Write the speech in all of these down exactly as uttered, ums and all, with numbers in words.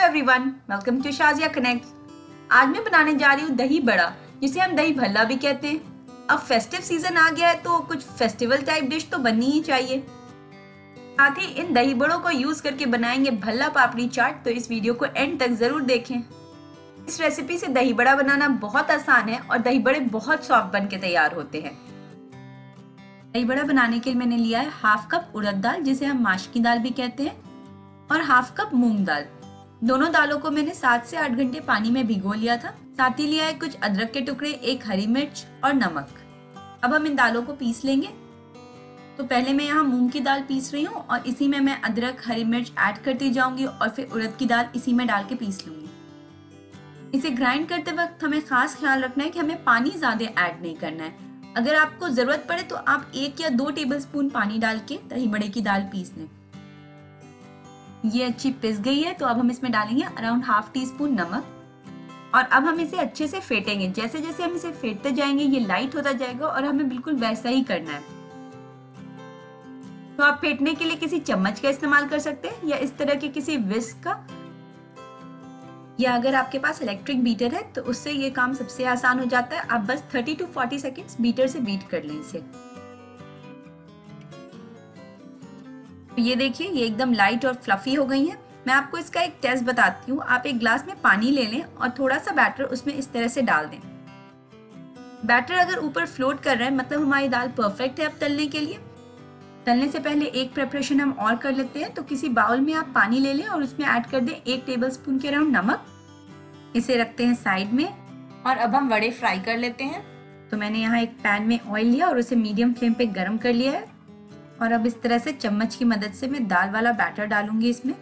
Everyone, welcome to Shazia Connect. आज मैं बनाने जा रही हूँ दही बड़ा, जिसे हम दही भल्ला भी कहते हैं। अब फेस्टिव सीजन आ गया है तो कुछ फेस्टिवल टाइप डिश तो बननी ही चाहिए। साथ ही इन दही बड़ों को यूज करके बनाएंगे भल्ला पापड़ी चाट, तो इस वीडियो को एंड तक जरूर देखें। इस रेसिपी से दही बड़ा बनाना बहुत आसान है और दही बड़े बहुत सॉफ्ट बन के तैयार होते हैं। दही बड़ा बनाने के लिए मैंने लिया है हाफ कप उड़द दाल, जिसे हम माश की दाल भी कहते हैं, और हाफ कप मूंग दाल। दोनों दालों को मैंने सात से आठ घंटे पानी में भिगो लिया था। साथ ही लिया है कुछ अदरक के टुकड़े, एक हरी मिर्च और नमक। अब हम इन दालों को पीस लेंगे। तो पहले मैं यहाँ मूंग की दाल पीस रही हूँ और इसी में मैं अदरक हरी मिर्च ऐड करती जाऊंगी और फिर उड़द की दाल इसी में डाल के पीस लूंगी। इसे ग्राइंड करते वक्त हमें खास ख्याल रखना है कि हमें पानी ज्यादा ऐड नहीं करना है। अगर आपको जरूरत पड़े तो आप एक या दो टेबलस्पून पानी डाल के दही बड़े की दाल पीस लें। ये अच्छी पिस गई है, तो अब हम इसमें डालेंगे अराउंड हाफ टी स्पून नमक और अब हम इसे अच्छे से फेंटेंगे। जैसे जैसे हम इसे फेंटते जाएंगे ये लाइट होता जाएगा और हमें बिल्कुल वैसा ही करना है। तो आप फेंटने के लिए किसी चम्मच का इस्तेमाल कर सकते हैं या इस तरह के किसी विस्क का, या अगर आपके पास इलेक्ट्रिक बीटर है तो उससे ये काम सबसे आसान हो जाता है। आप बस तीस टू चालीस सेकंड्स बीटर से बीट कर लें इसे। तो ये देखिए ये एकदम लाइट और फ्लफी हो गई है। मैं आपको इसका एक टेस्ट बताती हूँ। आप एक ग्लास में पानी ले लें और थोड़ा सा बैटर उसमें इस तरह से डाल दें। बैटर अगर ऊपर फ्लोट कर रहा है मतलब हमारी दाल परफेक्ट है अब तलने के लिए। तलने से पहले एक प्रिपरेशन हम और कर लेते हैं। तो किसी बाउल में आप पानी ले लें और उसमें ऐड कर दें एक टेबलस्पून के अराउंड नमक। इसे रखते हैं साइड में और अब हम वड़े फ्राई कर लेते हैं। तो मैंने यहाँ एक पैन में ऑयल लिया और उसे मीडियम फ्लेम पे गर्म कर लिया है और अब इस तरह से चम्मच की मदद से मैं दाल वाला बैटर डालूंगी इसमें।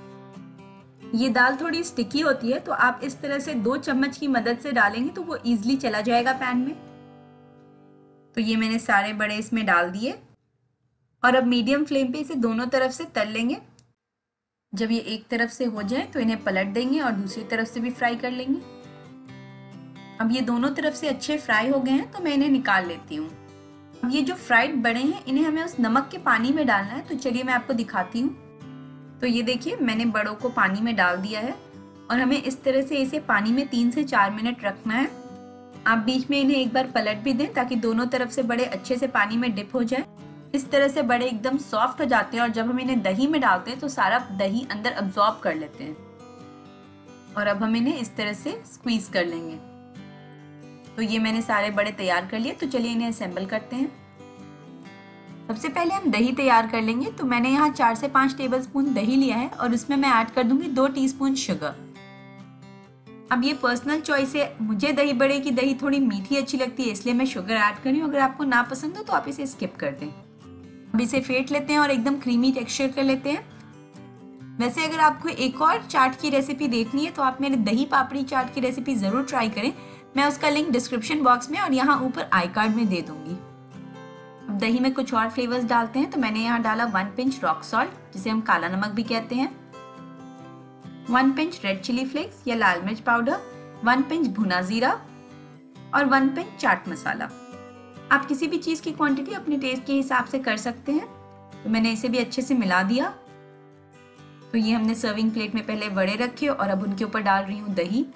ये दाल थोड़ी स्टिकी होती है तो आप इस तरह से दो चम्मच की मदद से डालेंगे तो वो इजीली चला जाएगा पैन में। तो ये मैंने सारे बड़े इसमें डाल दिए और अब मीडियम फ्लेम पे इसे दोनों तरफ से तल लेंगे। जब ये एक तरफ से हो जाए तो इन्हें पलट देंगे और दूसरी तरफ से भी फ्राई कर लेंगे। अब ये दोनों तरफ से अच्छे फ्राई हो गए हैं तो मैं इन्हें निकाल लेती हूँ। अब ये जो फ्राइड बड़े हैं इन्हें हमें उस नमक के पानी में डालना है। तो चलिए मैं आपको दिखाती हूँ। तो ये देखिए मैंने बड़ों को पानी में डाल दिया है और हमें इस तरह से इसे पानी में तीन से चार मिनट रखना है। आप बीच में इन्हें एक बार पलट भी दें ताकि दोनों तरफ से बड़े अच्छे से पानी में डिप हो जाए। इस तरह से बड़े एकदम सॉफ्ट हो जाते हैं और जब हम इन्हें दही में डालते हैं तो सारा दही अंदर अब्सॉर्ब कर लेते हैं। और अब हम इन्हें इस तरह से स्क्वीज कर लेंगे। तो ये मैंने सारे बड़े तैयार कर लिए। तो चलिए इन्हें असेंबल करते हैं। सबसे पहले हम दही तैयार कर लेंगे। तो मैंने यहाँ चार से पांच टेबलस्पून दही लिया है और उसमें मैं ऐड कर दूंगी दो टीस्पून शुगर। अब ये पर्सनल चॉइस है, मुझे दही बड़े की दही थोड़ी मीठी अच्छी लगती है इसलिए मैं शुगर ऐड कर रही हूँ। अगर आपको ना पसंद हो तो आप इसे स्किप कर दें। अब इसे फेंट लेते हैं और एकदम क्रीमी टेक्सचर कर लेते हैं। वैसे अगर आपको एक और चाट की रेसिपी देखनी है तो आप मेरे दही पापड़ी चाट की रेसिपी जरूर ट्राई करें। मैं उसका लिंक डिस्क्रिप्शन बॉक्स में और यहाँ ऊपर आई कार्ड में दे दूंगी। अब दही में कुछ और फ्लेवर्स डालते हैं। तो मैंने यहाँ डाला वन पिंच रॉक सॉल्ट, जिसे हम काला नमक भी कहते हैं, one pinch red chilli flakes या लाल मिर्च पाउडर, वन पिंच भुना जीरा और वन पिंच चाट मसाला। आप किसी भी चीज की क्वांटिटी अपने टेस्ट के हिसाब से कर सकते हैं। तो मैंने इसे भी अच्छे से मिला दिया। तो ये हमने सर्विंग प्लेट में पहले वड़े रखे और अब उनके ऊपर डाल रही हूँ दही।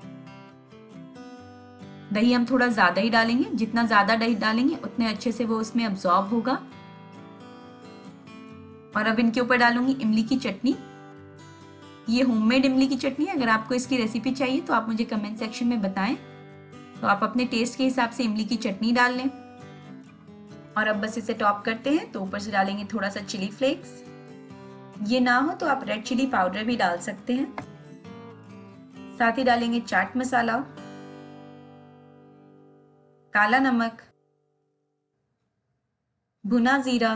दही हम थोड़ा ज्यादा ही डालेंगे। जितना ज्यादा दही डालेंगे उतने अच्छे से वो उसमें अब्सॉर्ब होगा। और अब इनके ऊपर डालूंगी इमली की चटनी। ये होममेड इमली की चटनी है। अगर आपको इसकी रेसिपी चाहिए तो आप मुझे कमेंट सेक्शन में बताएं। तो आप अपने टेस्ट के हिसाब से इमली की चटनी डाल लें। और अब बस इसे टॉप करते हैं। तो ऊपर से डालेंगे थोड़ा सा चिली फ्लेक्स। ये ना हो तो आप रेड चिली पाउडर भी डाल सकते हैं। साथ ही डालेंगे चाट मसाला, काला नमक, भुना जीरा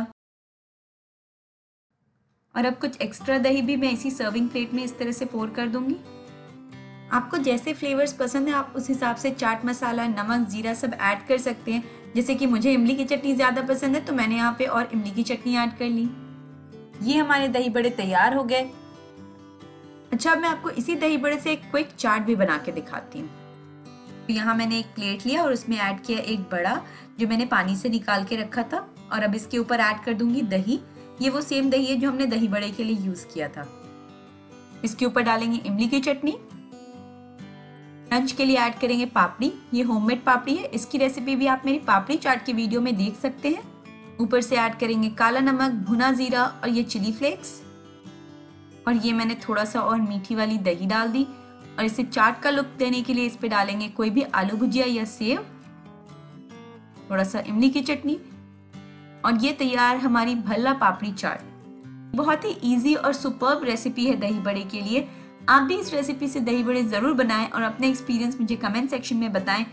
और अब कुछ एक्स्ट्रा दही भी मैं इसी सर्विंग प्लेट में इस तरह से पोर कर दूंगी। आपको जैसे फ्लेवर्स पसंद है आप उस हिसाब से चाट मसाला, नमक, जीरा सब ऐड कर सकते हैं। जैसे कि मुझे इमली की चटनी ज्यादा पसंद है तो मैंने यहाँ पे और इमली की चटनी ऐड कर ली। ये हमारे दही बड़े तैयार हो गए। अच्छा, मैं आपको इसी दही बड़े से एक क्विक चाट भी बना के दिखाती हूँ। तो यहाँ मैंने एक प्लेट लिया और उसमें ऐड किया एक बड़ा जो मैंने पानी से निकाल के रखा था और अब इसके ऊपर ऐड कर दूंगी दही। ये वो सेम दही है जो हमने दही बड़े के लिए यूज किया था। इसके ऊपर डालेंगे इमली की चटनी। लंच के लिए ऐड करेंगे पापड़ी। ये होममेड पापड़ी है, इसकी रेसिपी भी आप मेरी पापड़ी चाट की वीडियो में देख सकते हैं। ऊपर से ऐड करेंगे काला नमक, भुना जीरा और ये चिली फ्लेक्स। और ये मैंने थोड़ा सा और मीठी वाली दही डाल दी। और इसे चाट का लुक देने के लिए इस पे डालेंगे कोई भी आलू भुजिया या सेव, थोड़ा सा इमली की चटनी। और ये तैयार हमारी भल्ला पापड़ी चाट। बहुत ही इजी और सुपर्ब रेसिपी है दही बड़े के लिए। आप भी इस रेसिपी से दही बड़े जरूर बनाएं और अपने एक्सपीरियंस मुझे कमेंट सेक्शन में बताएं।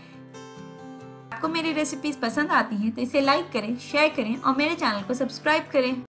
आपको मेरी रेसिपीज पसंद आती हैं तो इसे लाइक करें, शेयर करें और मेरे चैनल को सब्सक्राइब करें।